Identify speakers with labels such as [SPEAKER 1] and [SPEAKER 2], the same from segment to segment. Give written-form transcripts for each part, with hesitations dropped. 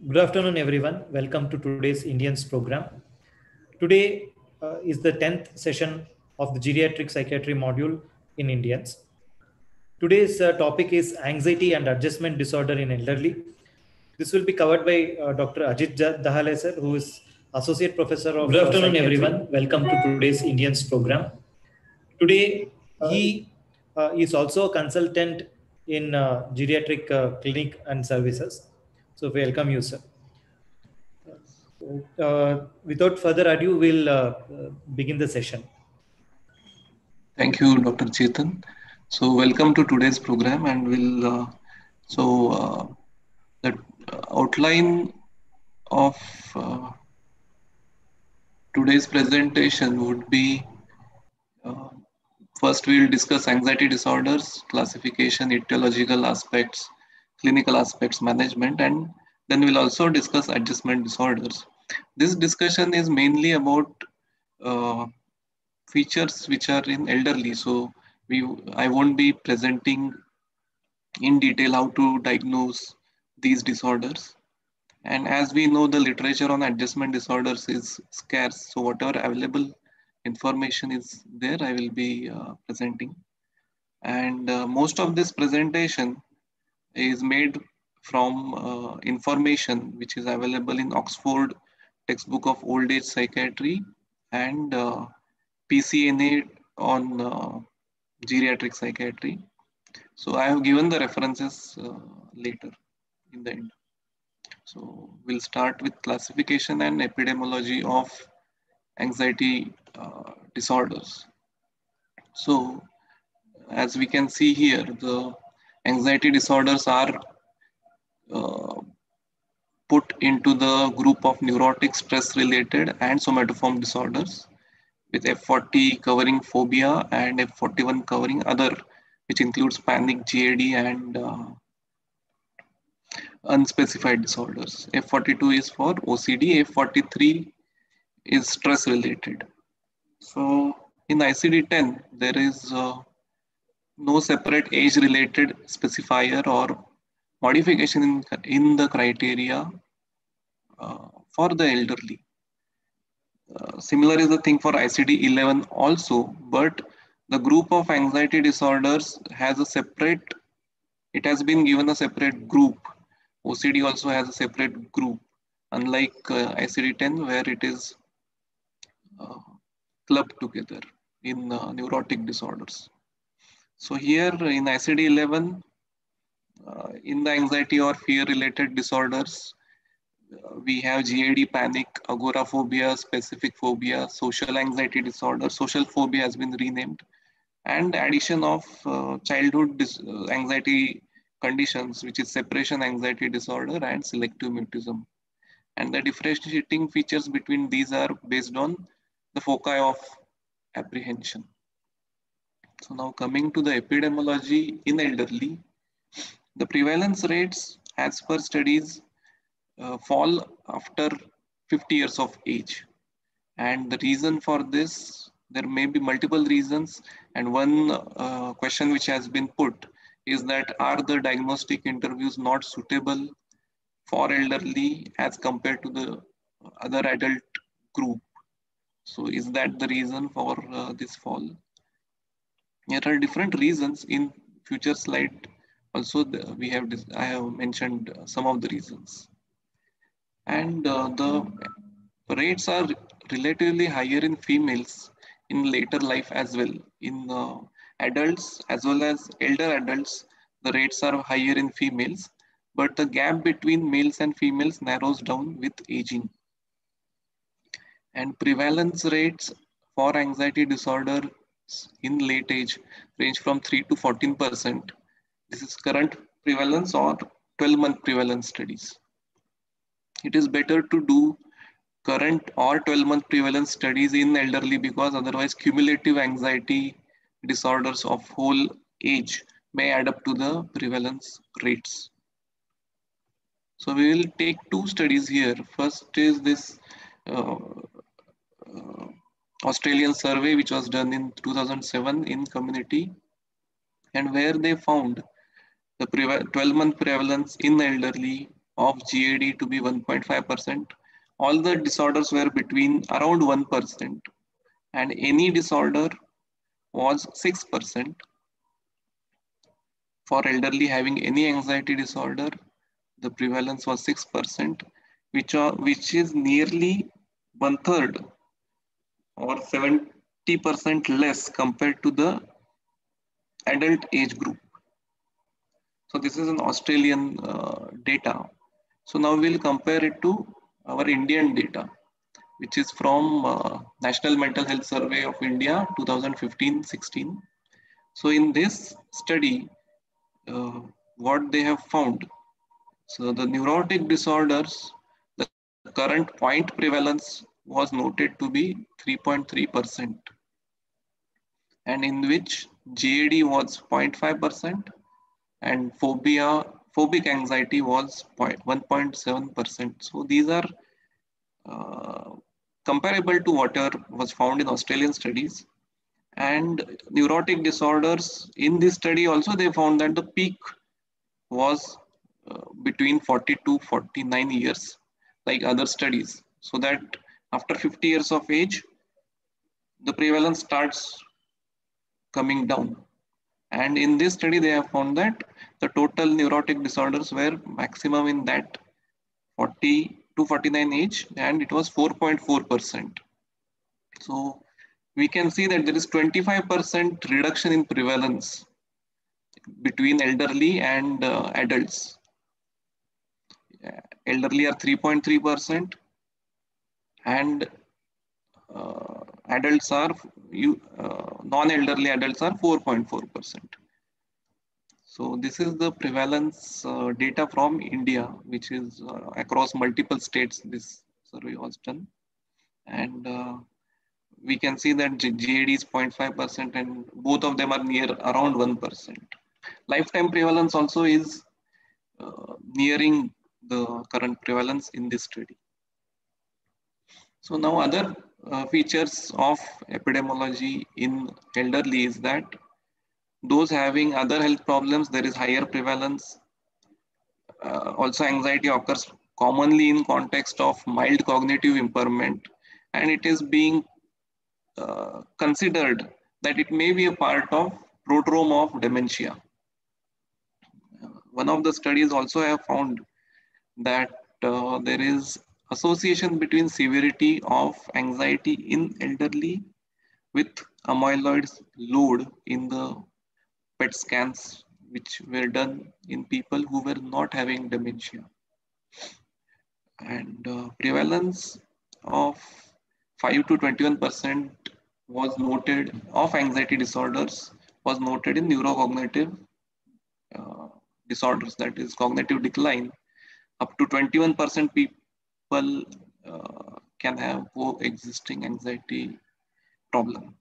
[SPEAKER 1] Good afternoon, everyone. Welcome to today's Indians program. Today is the 10th session of the Geriatric Psychiatry module in Indians. Today's topic is anxiety and adjustment disorder in elderly. This will be covered by Dr. Ajit Dahale, sir, who is Associate Professor of
[SPEAKER 2] Good afternoon,
[SPEAKER 1] Psychiatry.
[SPEAKER 2] everyone. Welcome to today's Indians program.
[SPEAKER 1] Today, he is also a consultant in geriatric clinic and services. So, welcome you, sir. Without further ado, we'll begin the session.
[SPEAKER 3] Thank you, Dr. Chetan. So, welcome to today's program, and the outline of today's presentation would be first we'll discuss anxiety disorders, classification, etiological aspects, clinical aspects, management, and then we'll also discuss adjustment disorders. This discussion is mainly about features which are in elderly. So I won't be presenting in detail how to diagnose these disorders. And as we know, the literature on adjustment disorders is scarce. So whatever available information is there, I will be presenting. And most of this presentation is made from information which is available in Oxford Textbook of Old Age Psychiatry and PCNA on geriatric psychiatry. So I have given the references later in the end. So we'll start with classification and epidemiology of anxiety disorders. So as we can see here, the anxiety disorders are put into the group of neurotic stress related and somatoform disorders, with F40 covering phobia and F41 covering other, which includes panic, GAD, and unspecified disorders. F42 is for OCD, F43 is stress related. So in ICD-10, there is no separate age related specifier or modification in the criteria for the elderly. Similar is the thing for ICD-11 also, but the group of anxiety disorders has a separate, it has been given a separate group. OCD also has a separate group, unlike ICD-10 where it is clubbed together in neurotic disorders. So here in ICD-11, in the anxiety or fear related disorders, we have GAD, panic, agoraphobia, specific phobia, social anxiety disorder. Social phobia has been renamed, and addition of childhood anxiety conditions, which is separation anxiety disorder and selective mutism. And the differentiating features between these are based on the foci of apprehension. So now coming to the epidemiology in elderly, the prevalence rates as per studies fall after 50 years of age. And the reason for this, there may be multiple reasons. And one question which has been put is that are the diagnostic interviews not suitable for elderly as compared to the other adult group? So is that the reason for this fall? There are different reasons. In future slide also I have mentioned some of the reasons. And the rates are relatively higher in females in later life as well. In adults as well as elder adults, the rates are higher in females, but the gap between males and females narrows down with aging. And prevalence rates for anxiety disorders in late age range from 3 to 14%. This is current prevalence or 12-month prevalence studies. It is better to do current or 12-month prevalence studies in elderly because otherwise cumulative anxiety disorders of whole age may add up to the prevalence rates. So we will take two studies here. First is this Australian survey which was done in 2007 in community, and where they found the 12-month prevalence in elderly of GAD to be 1.5%. All the disorders were between around 1%, and any disorder was 6%. For elderly having any anxiety disorder, the prevalence was 6%, which is nearly 1/3 or 70% less compared to the adult age group. So this is an Australian data. So now we'll compare it to our Indian data, which is from National Mental Health Survey of India 2015-16. So in this study, what they have found, so the neurotic disorders, the current point prevalence was noted to be 3.3%, and in which GAD was 0.5% and phobic anxiety was 1.7%. So these are comparable to whatever was found in Australian studies. And neurotic disorders, in this study also they found that the peak was between 40 to 49 years, like other studies. So that after 50 years of age, the prevalence starts coming down. And in this study, they have found that the total neurotic disorders were maximum in that 40 to 49 age, and it was 4.4%. So we can see that there is 25% reduction in prevalence between elderly and adults. Elderly are 3.3%, and adults are non-elderly adults are 4.4%. So this is the prevalence data from India, which is across multiple states. This survey was done, and we can see that GAD is 0.5%, and both of them are near around 1%. Lifetime prevalence also is nearing the current prevalence in this study. So now other features of epidemiology in elderly is that those having other health problems, there is higher prevalence. Also anxiety occurs commonly in context of mild cognitive impairment, and it is being considered that it may be a part of prodrome of dementia. One of the studies also have found that there is association between severity of anxiety in elderly with amyloid load in the PET scans, which were done in people who were not having dementia. And prevalence of 5 to 21% was noted of anxiety disorders was noted in neurocognitive disorders, that is cognitive decline. Up to 21% people can have coexisting anxiety problem.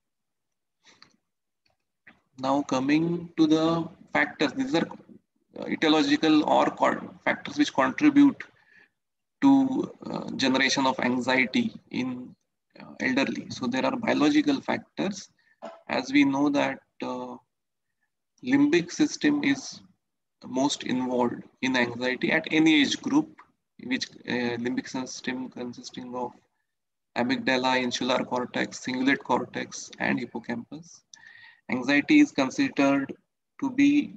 [SPEAKER 3] Now coming to the factors, these are etiological or factors which contribute to generation of anxiety in elderly. So there are biological factors, as we know that limbic system is most involved in anxiety at any age group, which limbic system consisting of amygdala, insular cortex, cingulate cortex, and hippocampus. Anxiety is considered to be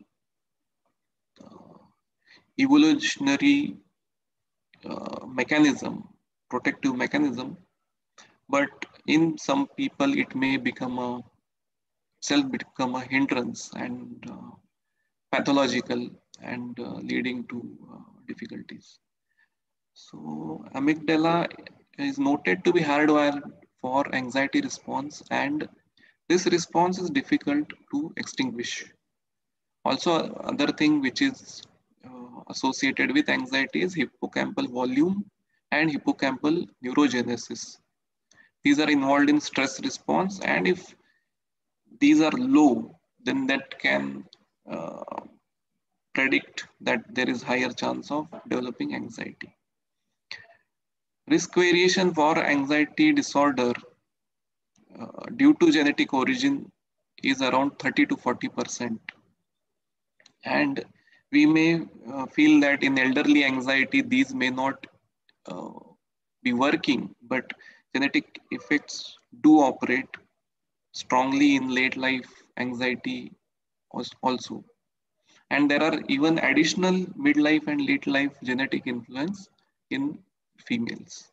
[SPEAKER 3] evolutionary mechanism, protective mechanism, but in some people it may become a hindrance and pathological and leading to difficulties. So amygdala is noted to be hardwired for anxiety response, and this response is difficult to extinguish. Also, other thing which is associated with anxiety is hippocampal volume and hippocampal neurogenesis. These are involved in stress response, and if these are low, then that can predict that there is higher chance of developing anxiety. Risk variation for anxiety disorder due to genetic origin is around 30 to 40%. And We may feel that in elderly anxiety, these may not be working, but genetic effects do operate strongly in late life anxiety also. And there are even additional midlife and late life genetic influence in females.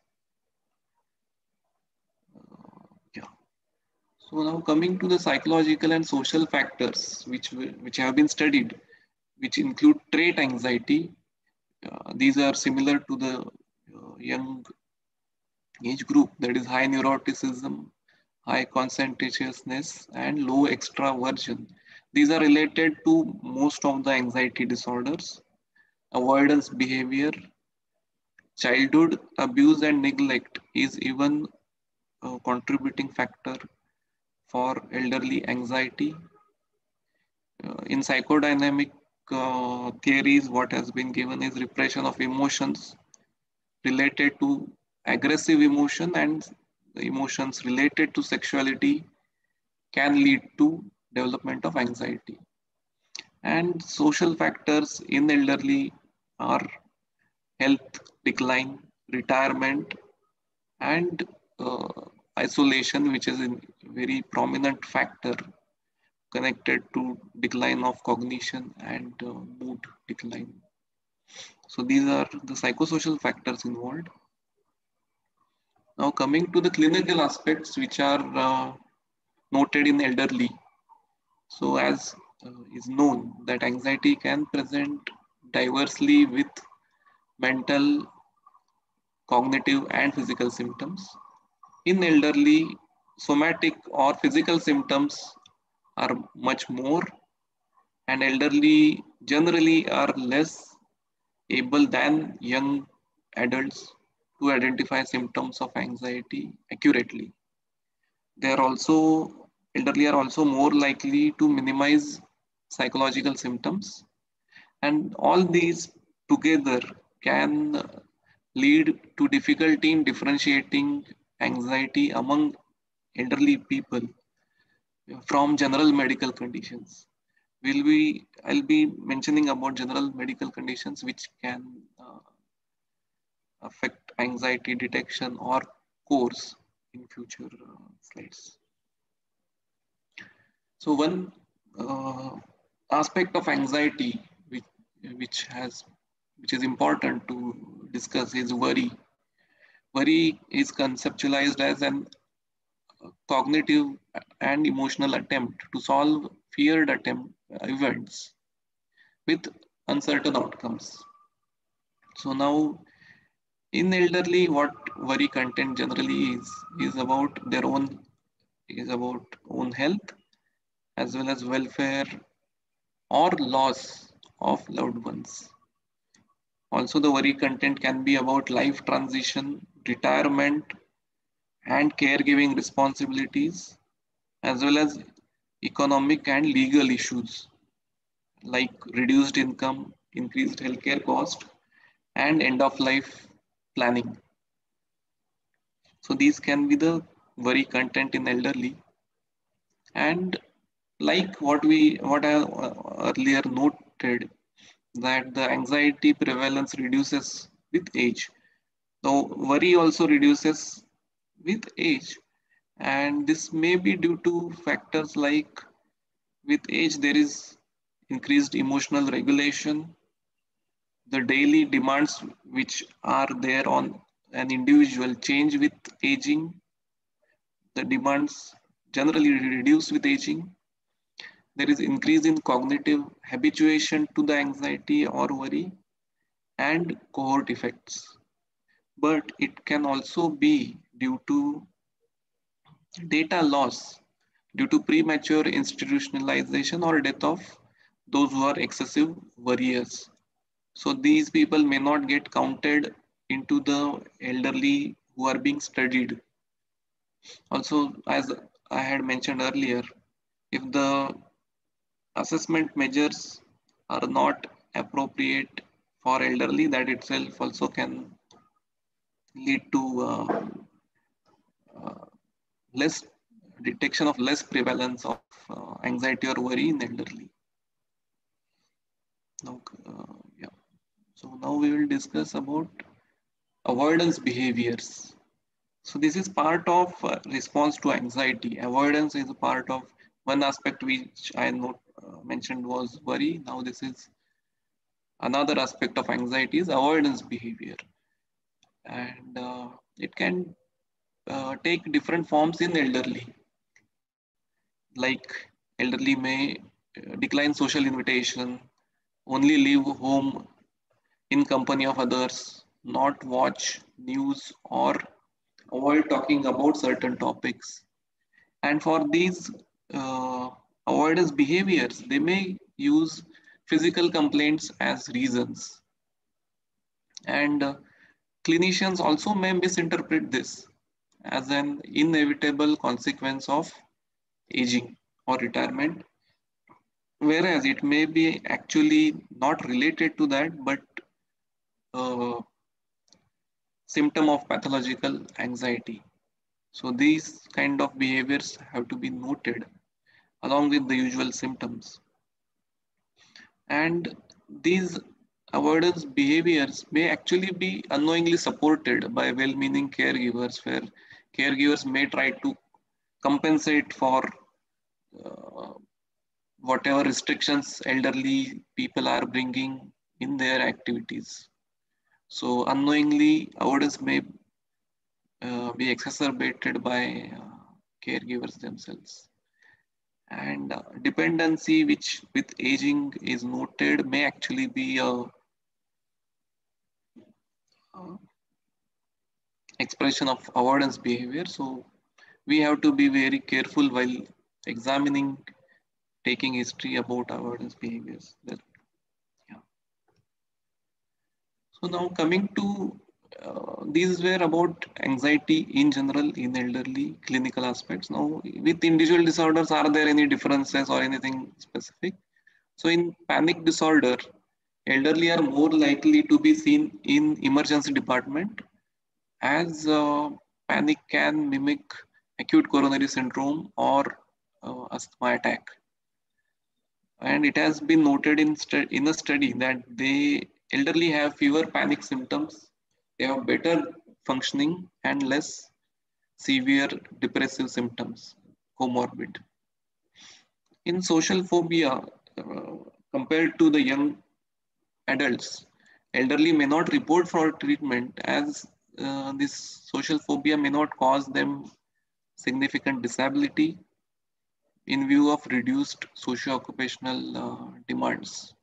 [SPEAKER 3] Yeah. So now coming to the psychological and social factors which have been studied, which include trait anxiety. These are similar to the young age group, that is high neuroticism, high conscientiousness, and low extraversion. These are related to most of the anxiety disorders. Avoidance behavior, childhood abuse and neglect is even a contributing factor for elderly anxiety. In psychodynamic theories, what has been given is repression of emotions related to aggressive emotion and emotions related to sexuality can lead to development of anxiety. And social factors in elderly are health decline, retirement, and uh, isolation, which is a very prominent factor connected to decline of cognition and mood decline. So these are the psychosocial factors involved. Now coming to the clinical aspects which are noted in elderly. So as is known that anxiety can present diversely with mental, cognitive and physical symptoms. In elderly, somatic or physical symptoms are much more, and elderly generally are less able than young adults to identify symptoms of anxiety accurately. They are also, elderly are also more likely to minimize psychological symptoms, and all these together can lead to difficulty in differentiating anxiety among elderly people from general medical conditions. I'll be mentioning about general medical conditions which can affect anxiety detection or course in future slides. So one aspect of anxiety which is important to discuss is worry. Worry is conceptualized as an cognitive and emotional attempt to solve feared events with uncertain outcomes. So now in elderly, what worry content generally is about their own is about own health as well as welfare or loss of loved ones. Also, the worry content can be about life transition, retirement, and caregiving responsibilities, as well as economic and legal issues like reduced income, increased healthcare cost, and end of life planning. So these can be the worry content in elderly. And like what I earlier noted, that the anxiety prevalence reduces with age. So worry also reduces with age, and this may be due to factors like with age there is increased emotional regulation, the daily demands which are there on an individual change with aging, the demands generally reduce with aging. There is increase in cognitive habituation to the anxiety or worry and cohort effects. But it can also be due to data loss due to premature institutionalization or death of those who are excessive worriers. So these people may not get counted into the elderly who are being studied. Also, as I had mentioned earlier, if the assessment measures are not appropriate for elderly, that itself also can lead to uh, less detection of less prevalence of anxiety or worry in elderly. Now, yeah. So now we will discuss about avoidance behaviors. So this is part of response to anxiety. Avoidance is a part of one aspect which I mentioned was worry. Now this is another aspect of anxiety is avoidance behavior, and it can take different forms in elderly. Like elderly may decline social invitation, only leave home in company of others, not watch news or avoid talking about certain topics. And for these uh, avoidance behaviors, they may use physical complaints as reasons. And clinicians also may misinterpret this as an inevitable consequence of aging or retirement, whereas it may be actually not related to that, but uh, symptom of pathological anxiety. So these kind of behaviors have to be noted along with the usual symptoms. And these avoidance behaviors may actually be unknowingly supported by well-meaning caregivers, where caregivers may try to compensate for uh, whatever restrictions elderly people are bringing in their activities. So unknowingly, avoidance may be exacerbated by caregivers themselves. And dependency, which with aging is noted, may actually be a expression of avoidance behavior. So we have to be very careful while examining, taking history about avoidance behaviors. Yeah. So now coming to these were about anxiety in general in elderly clinical aspects. Now with individual disorders, are there any differences or anything specific? So in panic disorder, elderly are more likely to be seen in emergency department, as panic can mimic acute coronary syndrome or asthma attack. And it has been noted in a study that the elderly have fewer panic symptoms, they have better functioning and less severe depressive symptoms, comorbid. In social phobia, compared to the young adults, elderly may not report for treatment, as this social phobia may not cause them significant disability in view of reduced socio-occupational demands.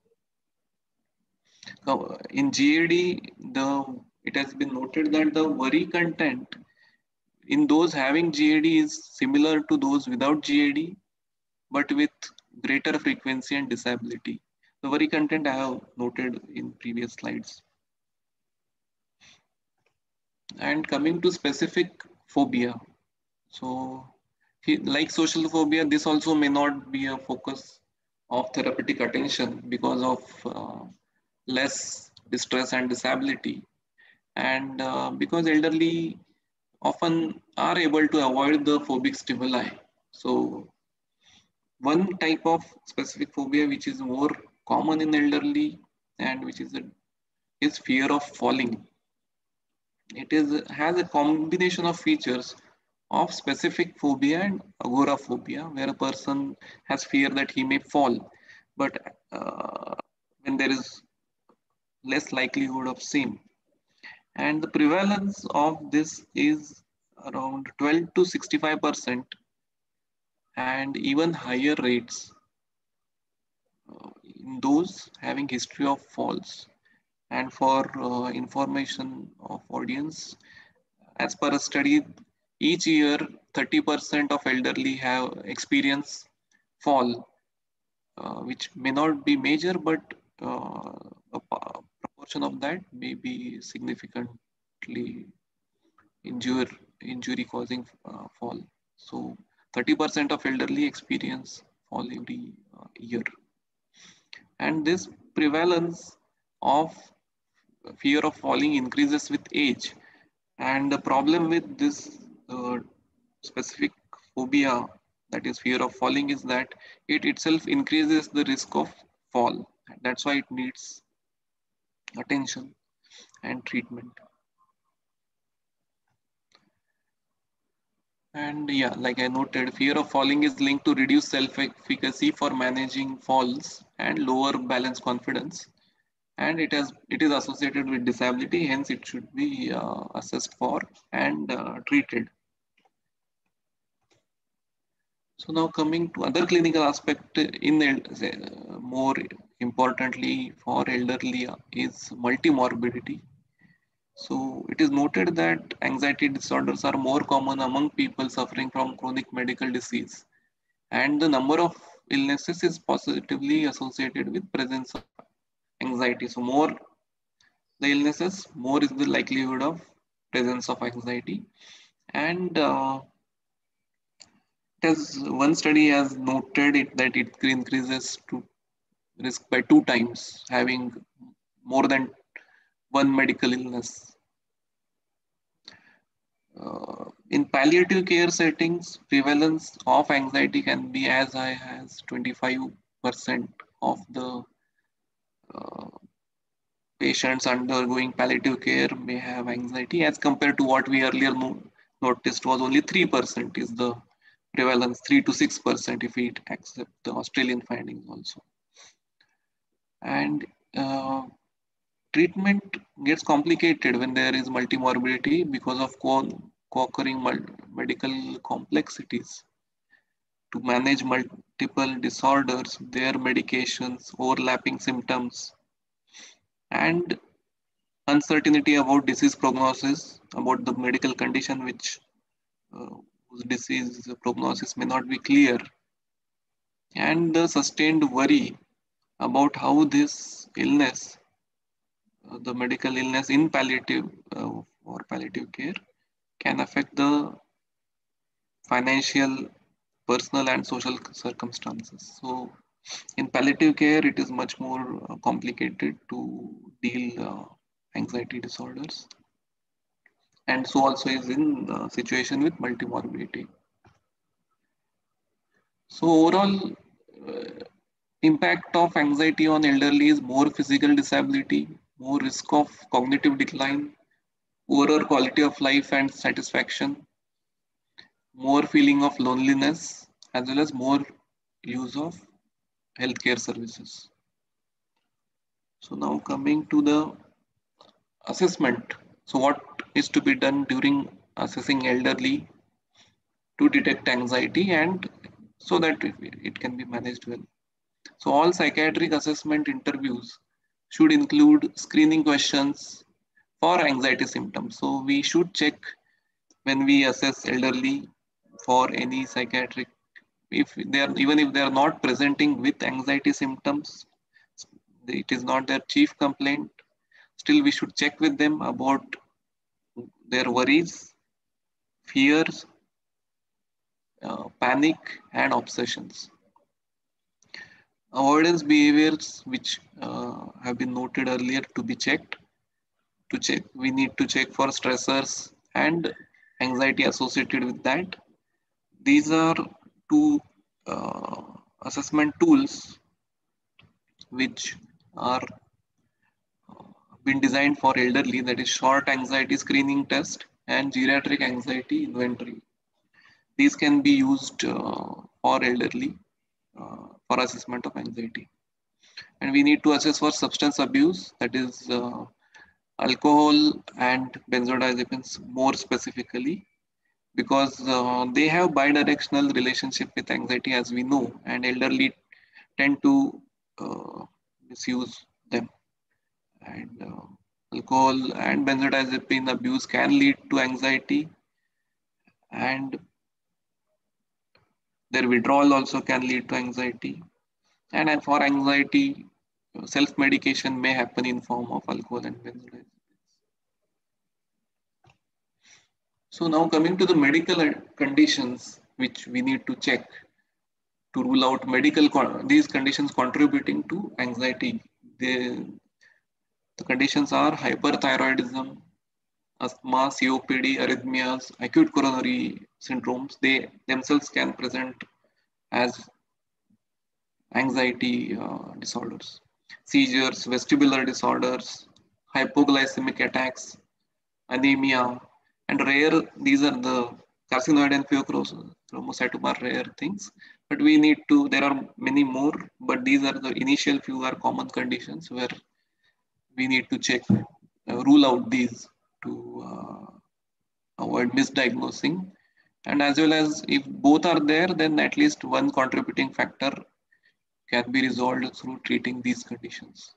[SPEAKER 3] Now, in GAD, it has been noted that the worry content in those having GAD is similar to those without GAD, but with greater frequency and disability. The worry content I have noted in previous slides. And coming to specific phobia, so like social phobia, this also may not be a focus of therapeutic attention because of less distress and disability, and because elderly often are able to avoid the phobic stimuli. So one type of specific phobia which is more common in elderly and which is fear of falling. It has a combination of features of specific phobia and agoraphobia, where a person has fear that he may fall, but when there is less likelihood of same. And the prevalence of this is around 12 to 65%, and even higher rates in those having history of falls. And for information of audience, as per a study, each year 30% of elderly have experienced fall, which may not be major, but a proportion of that may be significantly injury causing fall. So 30% of elderly experience fall every year. And this prevalence of fear of falling increases with age. And the problem with this specific phobia, that is fear of falling, is that it itself increases the risk of fall. That's why it needs attention and treatment. And yeah, like I noted, fear of falling is linked to reduced self-efficacy for managing falls and lower balance confidence. And it is associated with disability, hence it should be assessed for and treated. So now coming to other clinical aspect more importantly for elderly is multimorbidity. So it is noted that anxiety disorders are more common among people suffering from chronic medical disease, and the number of illnesses is positively associated with presence of anxiety. So more the illnesses, more is the likelihood of presence of anxiety. And one study has noted that it increases to risk by 2 times having more than one medical illness. In palliative care settings, prevalence of anxiety can be as high as 25% of the patients undergoing palliative care may have anxiety, as compared to what we earlier noticed was only 3% is the prevalence, 3 to 6% if we accept the Australian findings also. And treatment gets complicated when there is multimorbidity because of co-occurring medical complexities. To manage multiple disorders, their medications, overlapping symptoms, and uncertainty about disease prognosis, about the medical condition whose disease prognosis may not be clear, and the sustained worry about how this illness, the medical illness in palliative or palliative care, can affect the financial, personal, and social circumstances. So, in palliative care, it is much more complicated to deal anxiety disorders, and so also is in the situation with multimorbidity. So overall impact of anxiety on elderly is more physical disability, more risk of cognitive decline, poorer quality of life and satisfaction, more feeling of loneliness, as well as more use of healthcare services. So now coming to the assessment. So what is to be done during assessing elderly to detect anxiety and so that it can be managed well. So all psychiatric assessment interviews should include screening questions for anxiety symptoms. So we should check when we assess elderly for any psychiatric, even if they are not presenting with anxiety symptoms, it is not their chief complaint. Still, we should check with them about their worries, fears, panic, and obsessions. Avoidance behaviors which have been noted earlier to be checked. We need to check for stressors and anxiety associated with that. These are two assessment tools which are been designed for elderly, that is short anxiety screening test and geriatric anxiety inventory. These can be used for elderly for assessment of anxiety. And we need to assess for substance abuse, that is alcohol and benzodiazepines more specifically, because they have bidirectional relationship with anxiety, as we know, and elderly tend to misuse them. And alcohol and benzodiazepine abuse can lead to anxiety, and their withdrawal also can lead to anxiety. And for anxiety, self-medication may happen in form of alcohol and benzodiazepines. So now coming to the medical conditions which we need to check to rule out these conditions contributing to anxiety. The conditions are hyperthyroidism, asthma, COPD, arrhythmias, acute coronary syndromes. They themselves can present as anxiety disorders. seizures, vestibular disorders, hypoglycemic attacks, anemia, and rare, these are the carcinoid and pheochromocytoma are rare things, but we need to, there are many more, but these are the initial few are common conditions where we need to check, rule out these to avoid misdiagnosing. And as well as if both are there, then at least one contributing factor can be resolved through treating these conditions.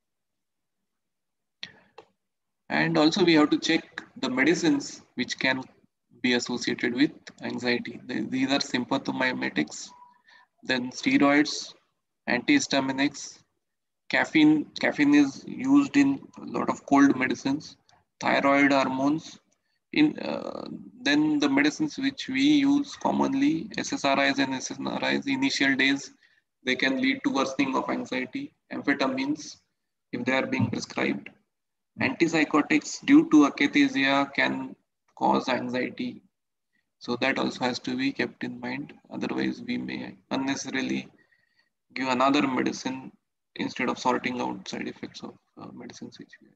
[SPEAKER 3] And also we have to check the medicines which can be associated with anxiety. These are sympathomimetics, then steroids, antihistaminics, caffeine. Caffeine is used in a lot of cold medicines, thyroid hormones. Then the medicines which we use commonly, SSRIs and SNRIs, initial days, they can lead to worsening of anxiety. Amphetamines, if they are being prescribed. Antipsychotics due to akathisia can cause anxiety. So that also has to be kept in mind. Otherwise, we may unnecessarily give another medicine instead of sorting out side effects of medicines which we have.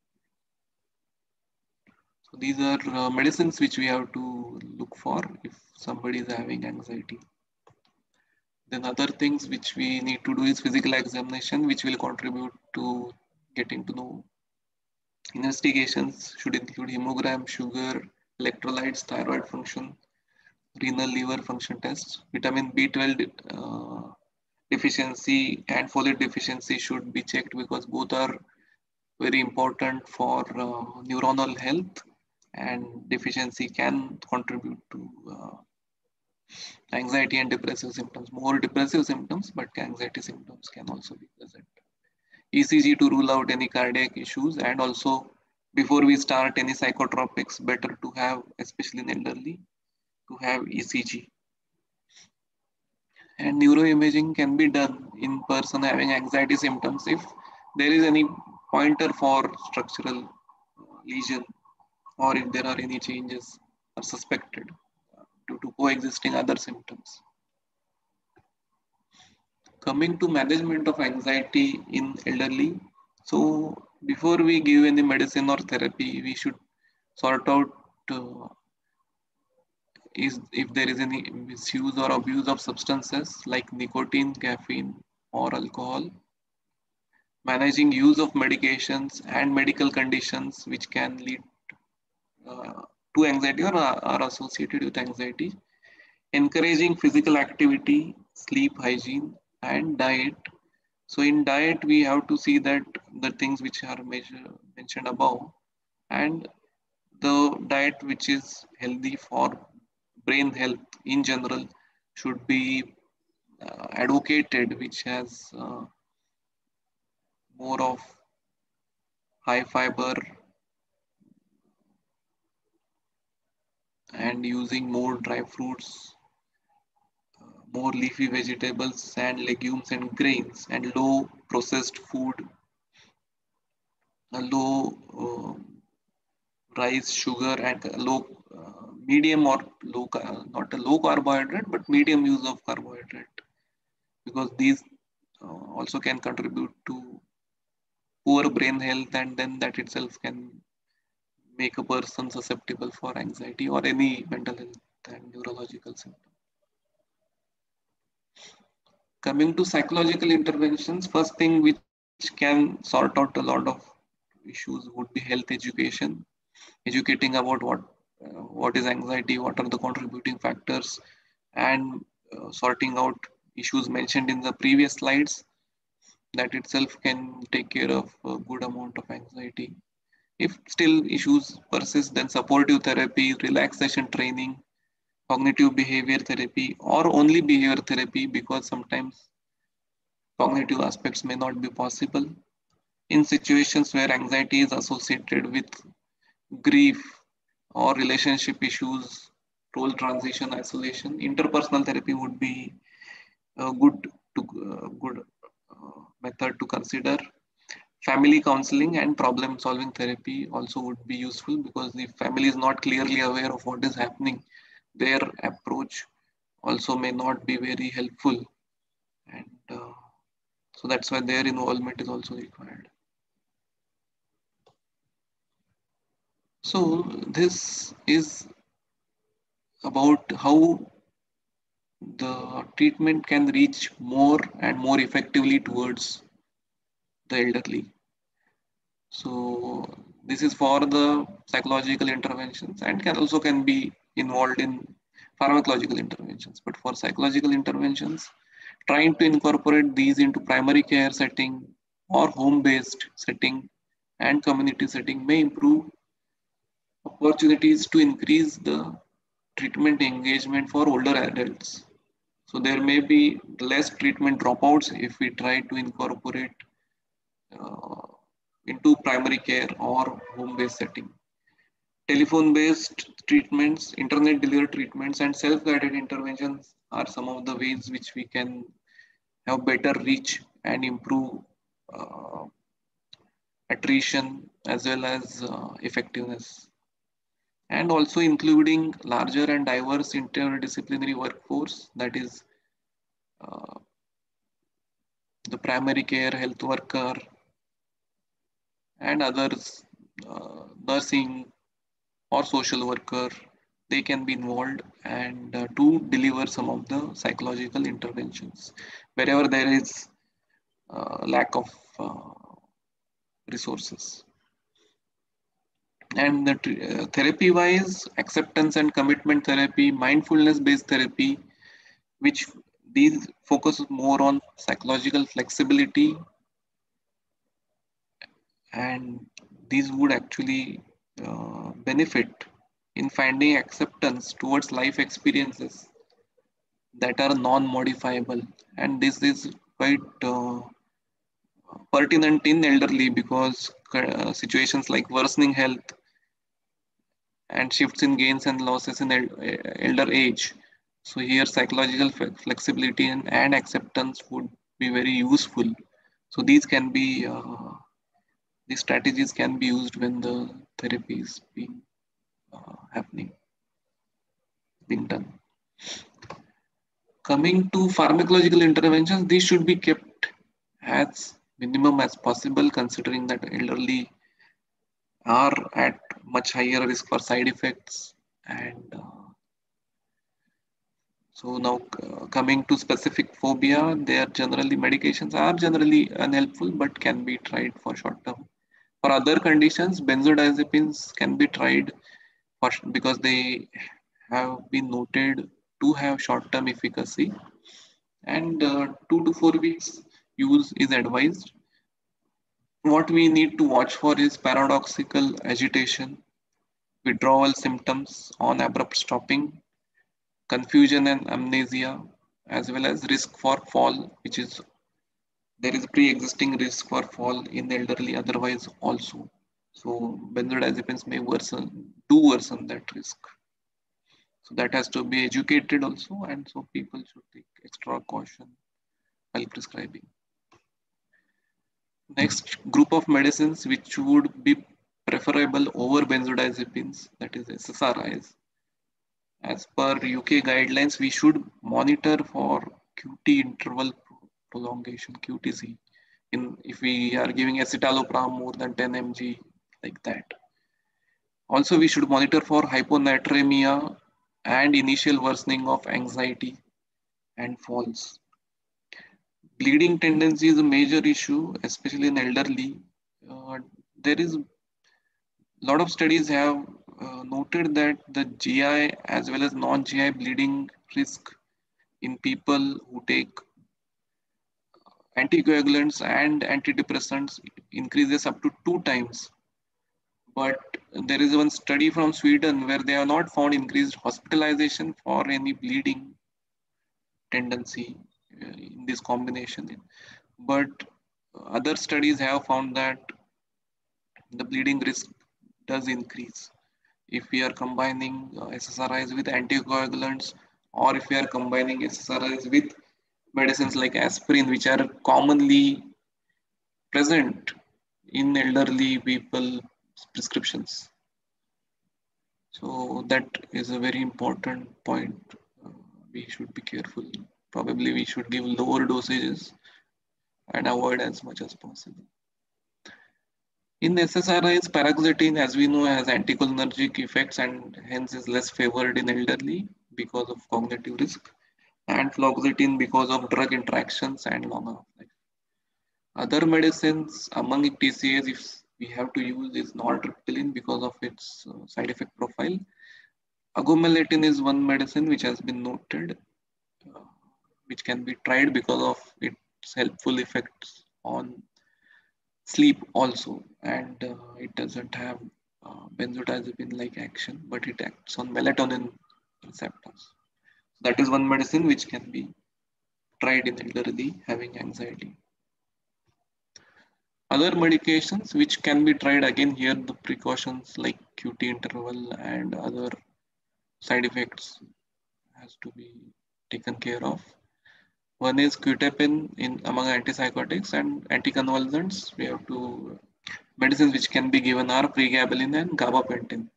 [SPEAKER 3] So these are medicines which we have to look for if somebody is having anxiety. Then other things which we need to do is physical examination, which will contribute to getting to know. Investigations should include hemogram, sugar, electrolytes, thyroid function, renal liver function tests. Vitamin B12 deficiency and folate deficiency should be checked because both are very important for neuronal health, and deficiency can contribute to anxiety and depressive symptoms. More depressive symptoms, but anxiety symptoms can also be present. ECG to rule out any cardiac issues, and also before we start any psychotropics, better to have, especially in elderly, to have ECG. And neuroimaging can be done in person having anxiety symptoms if there is any pointer for structural lesion or if there are any changes are suspected due to coexisting other symptoms. Coming to management of anxiety in elderly. So before we give any medicine or therapy, we should sort out if there is any misuse or abuse of substances like nicotine, caffeine, or alcohol. Managing use of medications and medical conditions which can lead to anxiety or are associated with anxiety. Encouraging physical activity, sleep hygiene, and diet. So in diet, we have to see that the things which are mentioned above, and the diet which is healthy for brain health in general should be advocated, which has more of high fiber and using more dry fruits, more leafy vegetables and legumes and grains, and low processed food, low rice, sugar, and low medium or low, not a low carbohydrate, but medium use of carbohydrate, because these also can contribute to poor brain health, and then that itself can make a person susceptible for anxiety or any mental health and neurological symptoms. Coming to psychological interventions, first thing which can sort out a lot of issues would be health education, educating about what is anxiety, what are the contributing factors, and sorting out issues mentioned in the previous slides. That itself can take care of a good amount of anxiety. If still issues persist, then supportive therapy, relaxation training, cognitive behavior therapy, or only behavior therapy, because sometimes cognitive aspects may not be possible. In situations where anxiety is associated with grief or relationship issues, role transition, isolation, interpersonal therapy would be a good method to consider. Family counseling and problem solving therapy also would be useful, because the family is not clearly aware of what is happening, their approach also may not be very helpful. And So that's why their involvement is also required. So this is about how the treatment can reach more and more effectively towards the elderly. So this is for the psychological interventions and can be involved in pharmacological interventions. But for psychological interventions, trying to incorporate these into primary care setting or home-based setting and community setting may improve opportunities to increase the treatment engagement for older adults. So there may be less treatment dropouts if we try to incorporate uh, into primary care or home-based setting. Telephone-based treatments, internet-delivered treatments, and self-guided interventions are some of the ways which we can have better reach and improve uh, attrition as well as effectiveness. And also including larger and diverse interdisciplinary workforce, that is uh, the primary care health worker and others, nursing or social worker, they can be involved and to deliver some of the psychological interventions wherever there is lack of resources. And the therapy wise, acceptance and commitment therapy, mindfulness based therapy, which these focus more on psychological flexibility, and these would actually benefit in finding acceptance towards life experiences that are non-modifiable. And this is quite pertinent in elderly because situations like worsening health and shifts in gains and losses in elder age. So here psychological flexibility and acceptance would be very useful. So these strategies can be used when the therapy is being being done. Coming to pharmacological interventions, these should be kept as minimum as possible, considering that elderly are at much higher risk for side effects. And so now coming to specific phobia, medications are generally unhelpful, but can be tried for short term. For other conditions, benzodiazepines can be tried because they have been noted to have short-term efficacy, and 2 to 4 weeks use is advised. What we need to watch for is paradoxical agitation, withdrawal symptoms on abrupt stopping, confusion and amnesia, as well as risk for fall, which is there is pre-existing risk for fall in the elderly otherwise also. So benzodiazepines may worsen that risk. So that has to be educated also, and so people should take extra caution while prescribing. Next group of medicines which would be preferable over benzodiazepines, that is SSRIs. As per UK guidelines, we should monitor for QT interval prolongation, QTC, if we are giving escitalopram more than 10 mg, like that. Also, we should monitor for hyponatremia and initial worsening of anxiety and falls. Bleeding tendency is a major issue, especially in elderly. There is a lot of studies have noted that the GI as well as non-GI bleeding risk in people who take anticoagulants and antidepressants increases up to 2 times. But there is one study from Sweden where they have not found increased hospitalization for any bleeding tendency in this combination. But other studies have found that the bleeding risk does increase if we are combining SSRIs with anticoagulants, or if we are combining SSRIs with medicines like aspirin, which are commonly present in elderly people prescriptions. So that is a very important point. We should be careful. Probably we should give lower dosages and avoid as much as possible. In SSRIs, paroxetine, as we know, has anticholinergic effects and hence is less favored in elderly because of cognitive risk, and fluoxetine because of drug interactions and long half-life. Other medicines among TCAs, if we have to use, is nortriptyline because of its side effect profile. Agomelatine is one medicine which has been noted, which can be tried because of its helpful effects on sleep also, and it doesn't have benzodiazepine-like action, but it acts on melatonin receptors. That is one medicine which can be tried in elderly having anxiety. Other medications which can be tried, again here the precautions like QT interval and other side effects has to be taken care of. One is quetiapine in among antipsychotics and anticonvulsants. We have to medicines which can be given are pregabalin and gabapentin.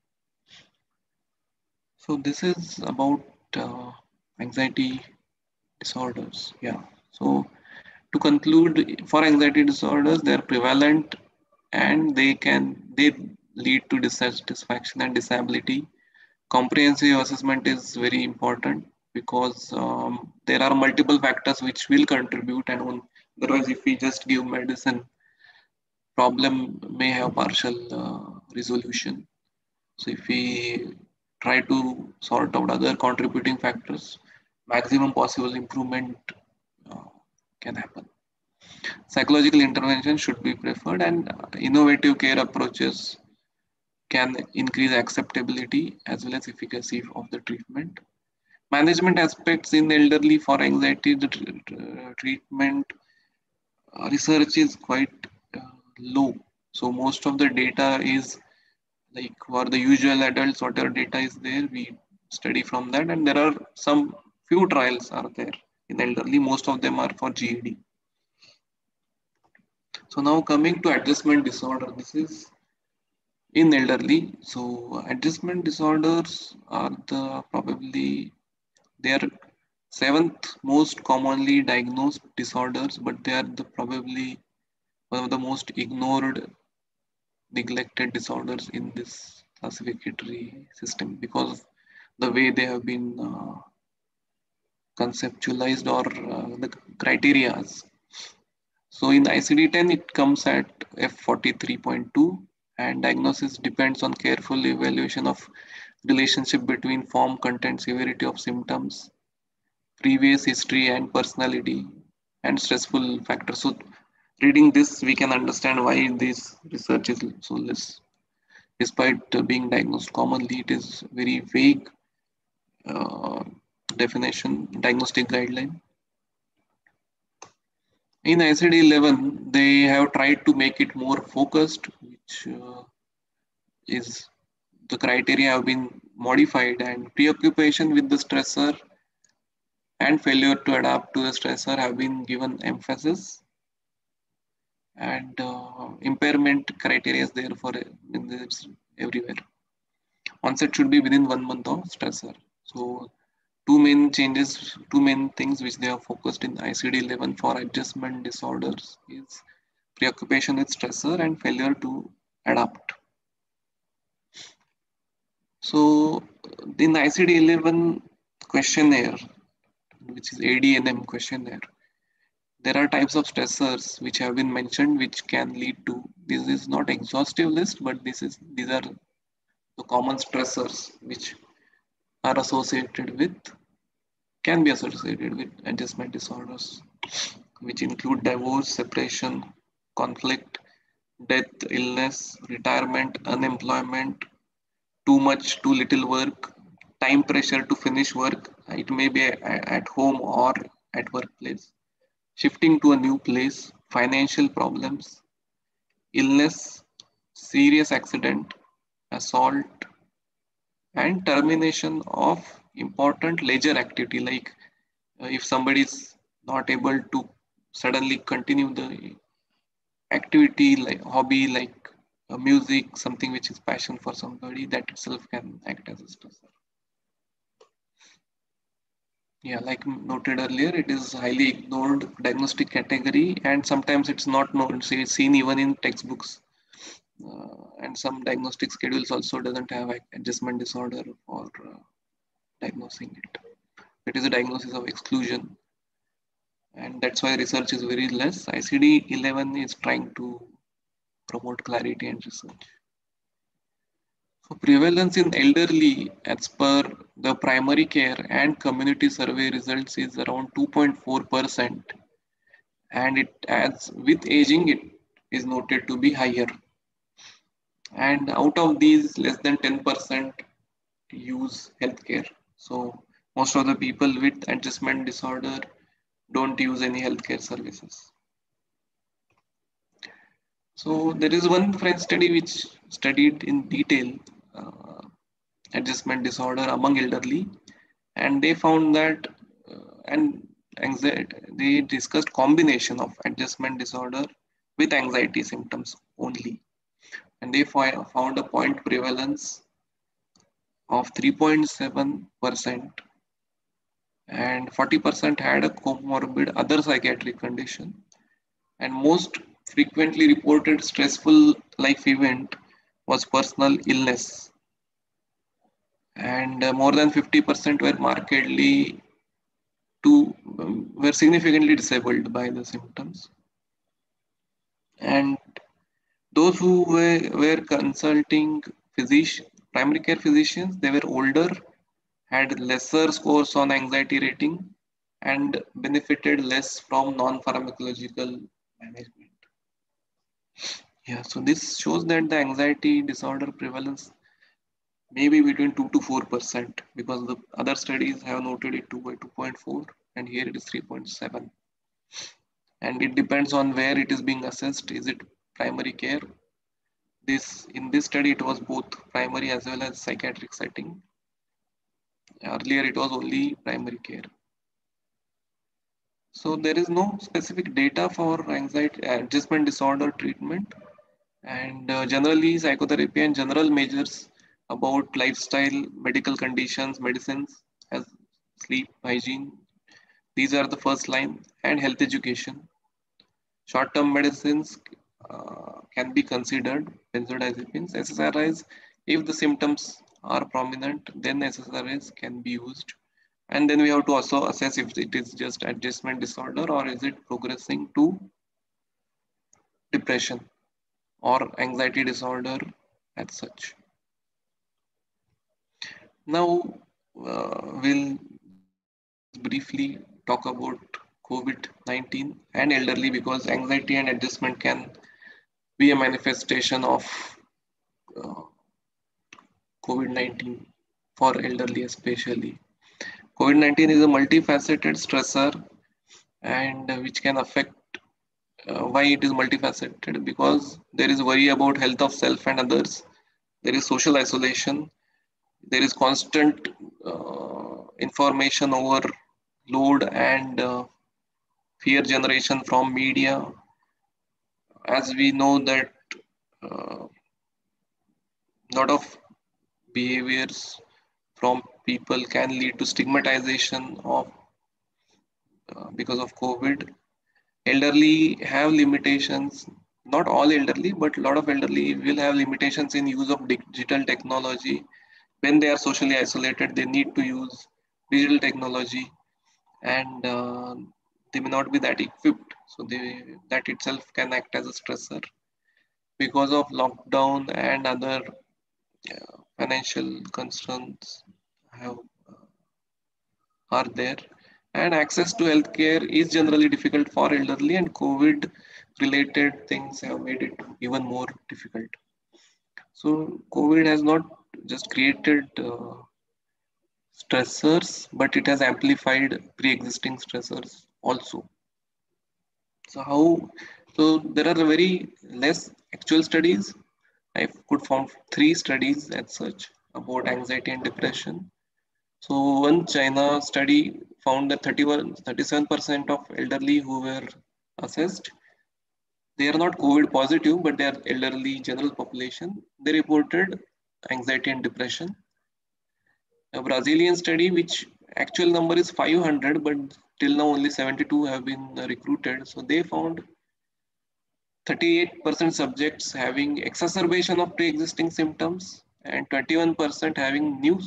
[SPEAKER 3] So this is about anxiety disorders. Yeah. So to conclude, for anxiety disorders, they are prevalent and they lead to dissatisfaction and disability. Comprehensive assessment is very important because there are multiple factors which will contribute, and otherwise if we just give medicine, problem may have partial resolution. So if we try to sort out other contributing factors, maximum possible improvement can happen. Psychological intervention should be preferred, and innovative care approaches can increase acceptability as well as efficacy of the treatment. Management aspects in elderly for anxiety treatment research is quite low. So most of the data is like for the usual adults, whatever data is there, we study from that, and there are some few trials are there in elderly. Most of them are for GAD. So now coming to adjustment disorder, this is in elderly. So adjustment disorders are they are seventh most commonly diagnosed disorders, but they are probably one of the most ignored, neglected disorders in this classificatory system because of the way they have been conceptualized or the criteria. So in ICD-10, it comes at F43.2, and diagnosis depends on careful evaluation of relationship between form, content, severity of symptoms, previous history and personality, and stressful factors. So reading this, we can understand why this research is so less. Despite being diagnosed commonly, it is very vague definition, diagnostic guideline. In ICD-11, they have tried to make it more focused, which is the criteria have been modified, and preoccupation with the stressor and failure to adapt to the stressor have been given emphasis, and impairment criteria is there for everywhere. Onset should be within 1 month of stressor. So two main things which they have focused in ICD-11 for adjustment disorders is preoccupation with stressor and failure to adapt. So in ICD-11 questionnaire, which is ADNM questionnaire, there are types of stressors which have been mentioned which can lead to, this is not exhaustive list, but these are the common stressors which are can be associated with adjustment disorders, which include divorce, separation, conflict, death, illness, retirement, unemployment, too much, too little work, time pressure to finish work. It may be at home or at workplace. Shifting to a new place, financial problems, illness, serious accident, assault, and termination of important leisure activity, like if somebody is not able to suddenly continue the activity like hobby, like music, something which is passion for somebody, that itself can act as a stressor. Yeah, like noted earlier, it is highly ignored diagnostic category, and sometimes it's not known, seen even in textbooks. And some diagnostic schedules also doesn't have adjustment disorder for diagnosing it. It is a diagnosis of exclusion, and that's why research is very less. ICD-11 is trying to promote clarity and research. So prevalence in elderly, as per the primary care and community survey results, is around 2.4%, and it adds with aging, it is noted to be higher. And out of these, less than 10% use healthcare. So most of the people with adjustment disorder don't use any healthcare services. So there is one French study which studied in detail adjustment disorder among elderly, and they found that and anxiety, they discussed combination of adjustment disorder with anxiety symptoms only, and they found a point prevalence of 3.7%, and 40% had a comorbid other psychiatric condition, and most frequently reported stressful life event was personal illness, and more than 50% were markedly were significantly disabled by the symptoms. And those who were consulting primary care physicians, they were older, had lesser scores on anxiety rating, and benefited less from non-pharmacological management. Yeah, so this shows that the anxiety disorder prevalence may be between 2 to 4%, because the other studies have noted it by 2.4, and here it is 3.7. And it depends on where it is being assessed. Is it primary care? In this study, it was both primary as well as psychiatric setting. Earlier, it was only primary care. So there is no specific data for anxiety adjustment disorder treatment, and generally psychotherapy and general measures about lifestyle, medical conditions, medicines as sleep, hygiene. These are the first line, and health education. Short-term medicines can be considered, benzodiazepines, SSRIs. If the symptoms are prominent, then SSRIs can be used. And then we have to also assess if it is just adjustment disorder or is it progressing to depression or anxiety disorder as such. Now we'll briefly talk about COVID-19 and elderly, because anxiety and adjustment can be a manifestation of COVID-19 for elderly especially. COVID-19 is a multifaceted stressor, and which can affect why it is multifaceted, because there is worry about health of self and others, there is social isolation, there is constant information overload, and fear generation from media. As we know that lot of behaviors from people can lead to stigmatization of because of COVID. Elderly have limitations. Not all elderly, but a lot of elderly will have limitations in use of digital technology. When they are socially isolated, they need to use digital technology, and they may not be that equipped. So that itself can act as a stressor. Because of lockdown and other financial constraints have are there, and access to healthcare is generally difficult for elderly, and COVID related things have made it even more difficult. So COVID has not just created stressors, but it has amplified pre-existing stressors also. So there are very less actual studies. I could find 3 studies as such about anxiety and depression. So one China study found that 37% of elderly who were assessed, they are not COVID positive, but they are elderly general population. They reported anxiety and depression. A Brazilian study which actual number is 500, but till now only 72 have been recruited. So they found 38% subjects having exacerbation of pre-existing symptoms and 21% having new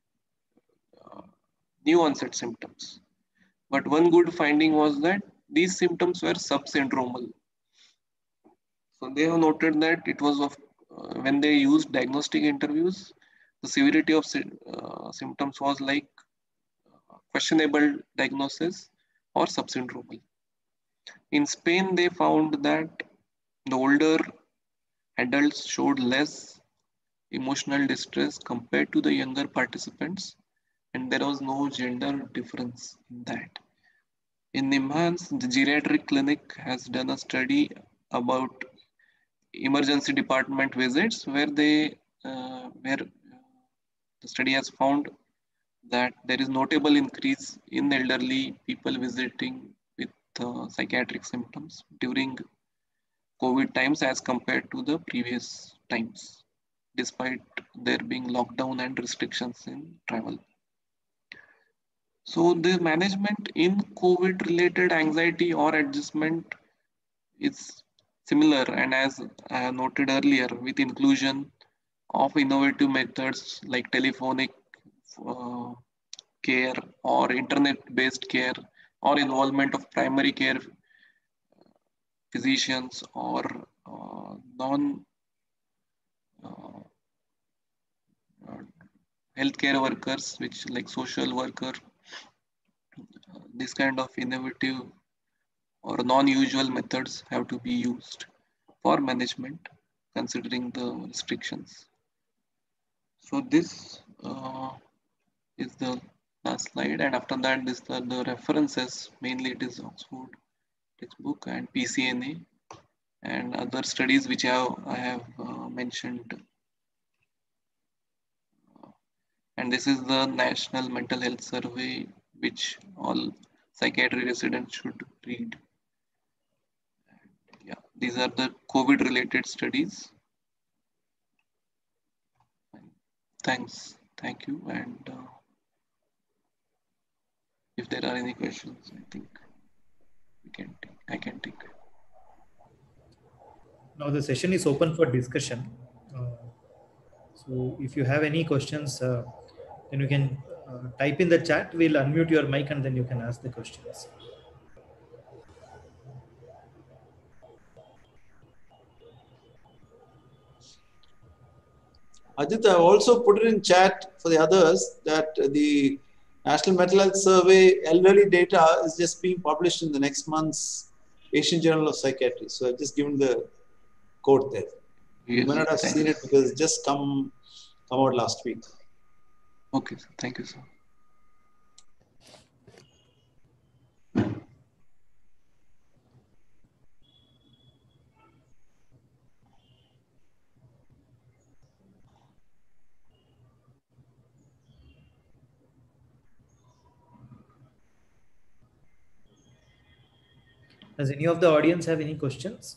[SPEAKER 3] onset symptoms. But one good finding was that these symptoms were subsyndromal. So they have noted that it was of when they used diagnostic interviews, the severity of symptoms was like questionable diagnosis or subsyndromal. In Spain, they found that the older adults showed less emotional distress compared to the younger participants, and there was no gender difference in that. In NIMHANS, the geriatric clinic has done a study about emergency department visits where the study has found that there is notable increase in elderly people visiting with psychiatric symptoms during COVID times as compared to the previous times, despite there being lockdown and restrictions in travel. So the management in COVID related anxiety or adjustment is similar, and as I have noted earlier, with inclusion of innovative methods like telephonic care or internet-based care or involvement of primary care physicians or non healthcare workers, which like social worker, this kind of innovative or non-usual methods have to be used for management considering the restrictions. So this is the last slide, and after that this are the references. Mainly it is Oxford textbook and PCNA and other studies which I have mentioned. And this is the National Mental Health Survey, which all psychiatry residents should read. And yeah, these are the COVID related studies. Thanks. Thank you. And if there are any questions, I think I can take.
[SPEAKER 1] Now the session is open for discussion. So if you have any questions, then you can type in the chat. We'll unmute your mic and then you can ask the questions.
[SPEAKER 4] Ajit, I also put it in chat for the others that the National Mental Health Survey elderly data is just being published in the next month's Asian Journal of Psychiatry. So I've just given the quote there. You may not have seen it because it just come out last week.
[SPEAKER 3] Okay, sir. Thank you, sir.
[SPEAKER 1] Does any of the audience have any questions?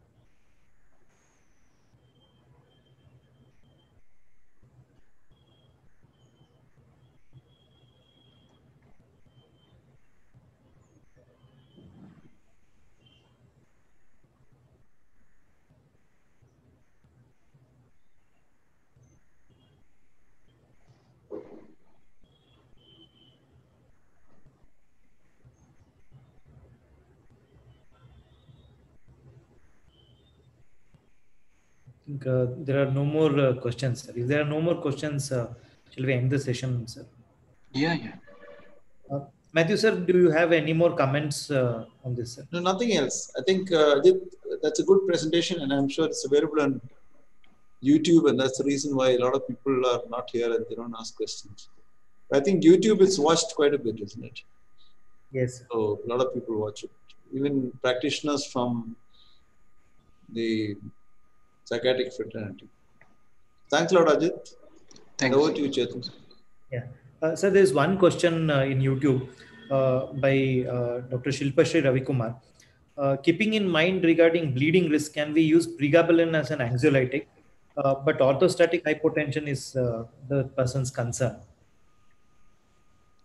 [SPEAKER 1] I think there are no more questions. If there are no more questions, shall we end the session, sir?
[SPEAKER 3] Yeah.
[SPEAKER 1] Matthew, sir, do you have any more comments on this, sir?
[SPEAKER 4] No, nothing else. I think that's a good presentation, and I'm sure it's available on YouTube, and that's the reason why a lot of people are not here and they don't ask questions. I think YouTube is watched quite a bit, isn't it?
[SPEAKER 1] Yes.
[SPEAKER 4] So a lot of people watch it. Even practitioners from the psychiatric fraternity. Thanks a lot, Ajit.
[SPEAKER 3] Thanks.
[SPEAKER 4] And over to you, Chetan.
[SPEAKER 1] Yeah. So there's one question in YouTube by Dr. Shilpa Shri Ravikumar. Keeping in mind regarding bleeding risk, can we use pregabalin as an anxiolytic? But orthostatic hypotension is the person's concern.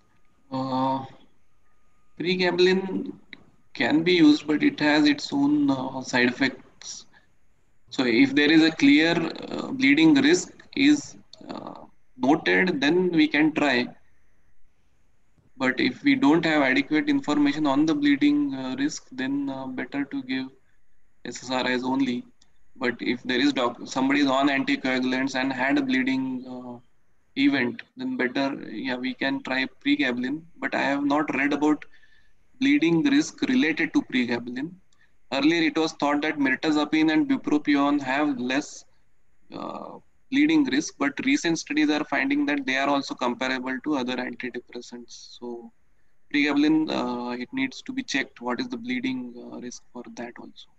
[SPEAKER 3] Pregabalin can be used, but it has its own side effects. So if there is a clear bleeding risk is noted, then we can try. But if we don't have adequate information on the bleeding risk, then better to give SSRIs only. But if there is somebody is on anticoagulants and had a bleeding event, then better, yeah, we can try pregabalin. But I have not read about bleeding risk related to pregabalin. Earlier, it was thought that mirtazapine and bupropion have less bleeding risk, but recent studies are finding that they are also comparable to other antidepressants. So, pregabalin, it needs to be checked. What is the bleeding risk for that also?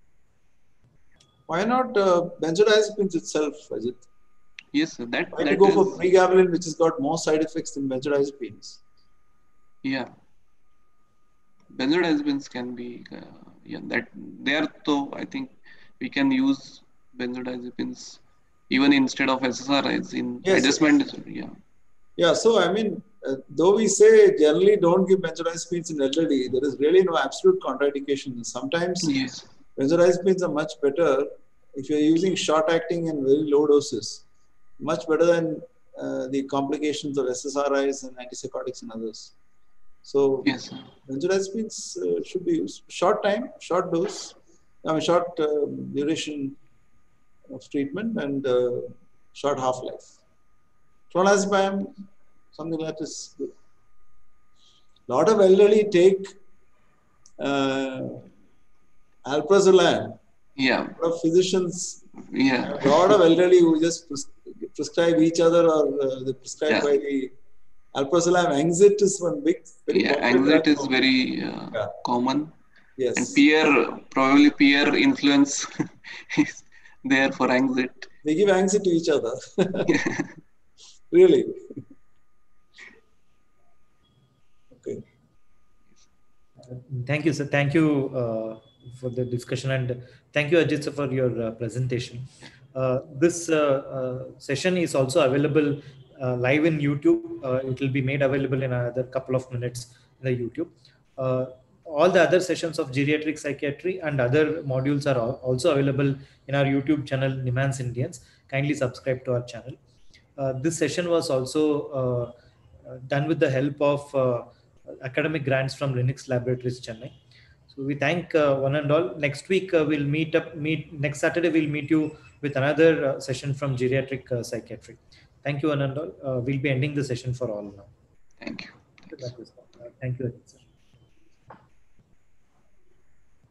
[SPEAKER 4] Why not benzodiazepines itself, Ajit?
[SPEAKER 3] Yes, that.
[SPEAKER 4] Why to go for pregabalin, which has got more side effects than benzodiazepines?
[SPEAKER 3] Yeah, benzodiazepines can be. Yeah, that there. So I think we can use benzodiazepines even instead of SSRIs in adjustment disorder. Yeah.
[SPEAKER 4] Yeah. So I mean, though we say generally don't give benzodiazepines in elderly, there is really no absolute contraindication. Sometimes benzodiazepines are much better if you're using short-acting and very low doses. Much better than the complications of SSRIs and antipsychotics and others. So benzodiazepines should be used short time, short dose, short duration of treatment and short half-life. Clonazepam, something like this. A lot of elderly take alprazolam.
[SPEAKER 3] Yeah.
[SPEAKER 4] A lot of physicians.
[SPEAKER 3] Yeah.
[SPEAKER 4] A lot of elderly who just prescribe each other or they prescribe by the alprazolam. Exit is one big.
[SPEAKER 3] Exit is very common.
[SPEAKER 4] Yes.
[SPEAKER 3] And probably peer influence is there for Exit.
[SPEAKER 4] They give Exit to each other. Really. Okay.
[SPEAKER 1] Thank you, sir. Thank you for the discussion, and thank you, Ajit, sir, for your presentation. This session is also available live in YouTube. It will be made available in another couple of minutes in the YouTube. All the other sessions of geriatric psychiatry and other modules are also available in our YouTube channel, NIMHANS Indians. Kindly subscribe to our channel. This session was also done with the help of academic grants from Linux Laboratories, Chennai. So we thank one and all. Next week we'll next Saturday we'll meet you with another session from geriatric psychiatry. Thank you one and all. We'll be ending the session for all now.
[SPEAKER 3] Thank you.
[SPEAKER 1] Thank you.